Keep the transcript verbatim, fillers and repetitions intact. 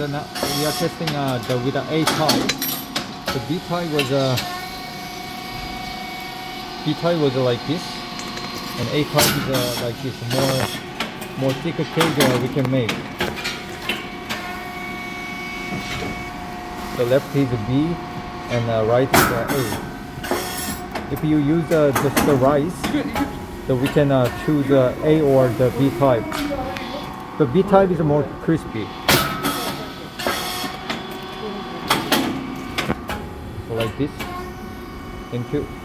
the, we are testing uh, the with the A type. The B type was a uh, B type was uh, like this, and A type is uh, like this, more more thicker cake uh, we can make. The left is a B and uh, right is uh, A. If you use uh, just the rice, so we can uh, choose uh, A or the B type. The B type is more crispy. So like this. Thank you.